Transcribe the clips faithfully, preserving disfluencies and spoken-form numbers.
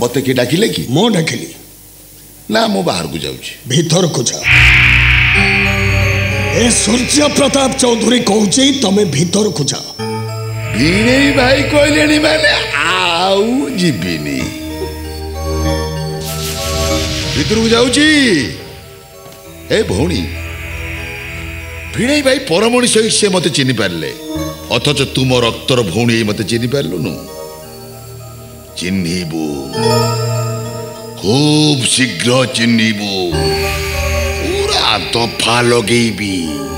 मत किए डाकिले कि मो डाकिली ना मु बाहर को जाऊँ भीतर को जाओ ए सूर्य प्रताप चौधरी कहूचे तमें भीतर को जाओ भिणे भाई कहले मैंने आउ जीविनी भीतर को जाऊँ ए भौणी भिणे भाई पर मनीष से मत चिन्ह पारे अथच तुम रक्तर भौणी मत चिन्ह पार्लुनु चिन्हबू खूब शीघ्र चिन्हबू पूरा दफा लगेबी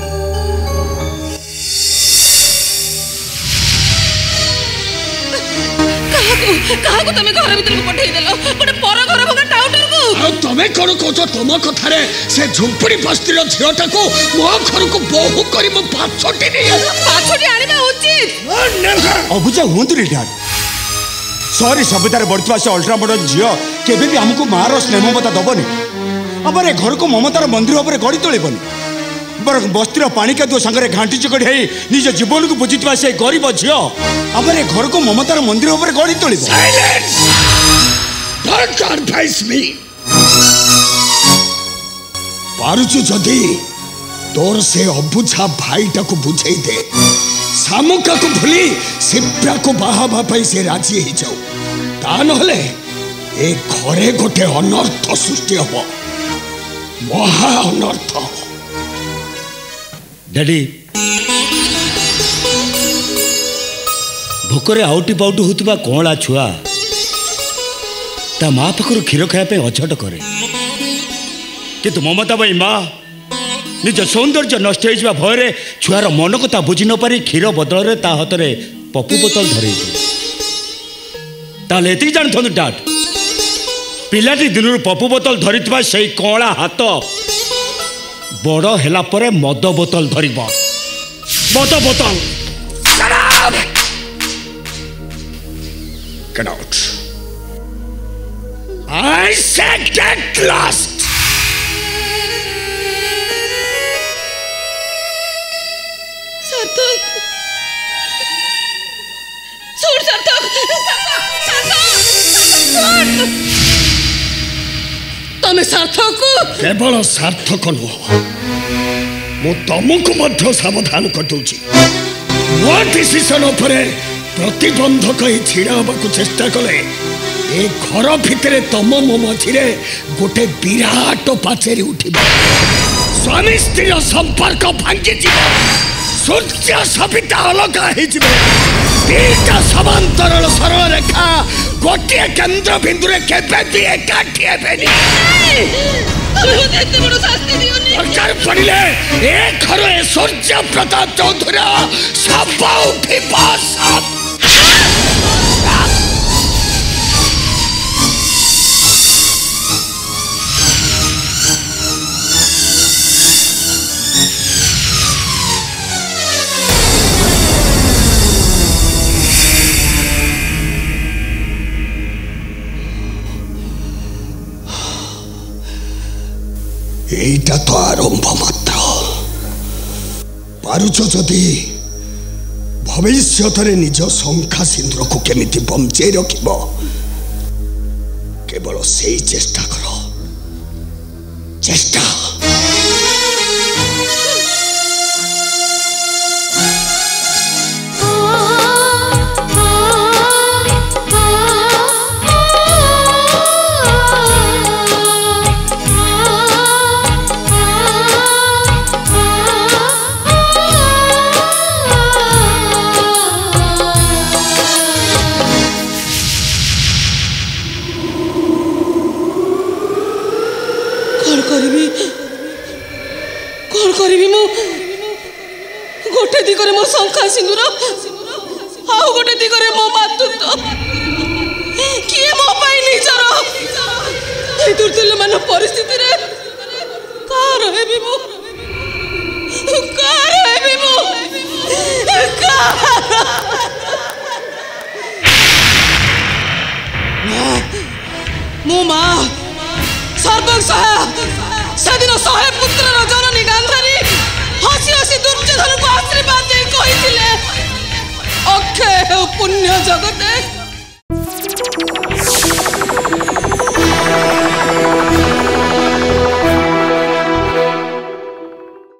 कहा को तमे घर भीतर को पठेई देलो गोटे पर घर भगा टाउटर को आ तमे कोन कहतो तुम कथा रे से झुंपड़ी बस्तीर झियोटा को मो घर को बहु करी मो पाछोटी नै पाछोटी आनिबा उचित अबुजा हुंतु रे डैड सॉरी सभ्यतार बढ़ुवा से अल्ट्रा मॉडर्न झियो केबे भी हमको मार स्नेह ममता दबनी अबरे घर को ममतार मंदिर ऊपर गड़ी तोड़बनी बर बस्तीर पानी कादुआ सांगे घाटी चकड़ी है निज जीवन को बुझीवा से गरीब झियो अबरे घर को ममतार मंदिर ऊपर गड़ी तोड़ पारुचु जदि तोर से अबुझा भाईटा को बुझे दे सामुका को भूली सिप्रा को बाहाबा पाई से राजी ही जाऊ ता नहले ए घरे गोटे अनर्थ सृष्टि हब महा अनर्थ डैडी भोकरे आउटी पाउटी होता कौला छुआ ता माँ पाखर क्षीर खायापे अछट करे किंतु ममता भाई माँ निज सौंदर्य नष्ट हो भय छुआर मन कथा बुझी न पारी क्षीर बदल ता हाथ में पप्पू बोतल धरे ताले एति जानथु डाट पिलाटी दिन पप्पू बोतल धरी से कला हाथ बड़ हेला परे मद बोतल धरिब मद बोतल Get out. I said get lost. सार्थक छोड़ सार्थक सार्थक तमे सार्थक केवल सार्थक नुह मु तुमको मध्य सावधान कर दूची मो डिसीजन उपरे प्रतिबंधक ही छिड़ा हवा चेष्टा कले ए घर भितर तम मो मझे गोटे विराट पाचेरी उठिब स्वामी स्त्री संपर्क भांगी सूर्य सविता अलगा होटा समांतरल सरल रेखा गोटे केन्द्र बिंदु केबे एकाठी हेबेनी दरकार पड़े ए घर ए सूर्य प्रताप चौधरी सब उठी सब एटा तो आरंभ मात्र पारुच जदि भविष्य निज शंखा सिंदूर को केमिति बंचे रखिब केवल से चेष्टा करो चेष्टा गोटे दिगरे मो शंखा सिंदूर आउ गोटे दिगरे मो मातृत्व किए मो पाई निजर दुर्दुल्य मान परिस्थिति रे कार हेबी मो कार हेबी मो मो माँ सर्वं सहाय सेदिन शहे पुत्र जननी गांधारी हसी हसी दुर्योधन को आशीर्वाद दे कही अक्षय पुण्य जगते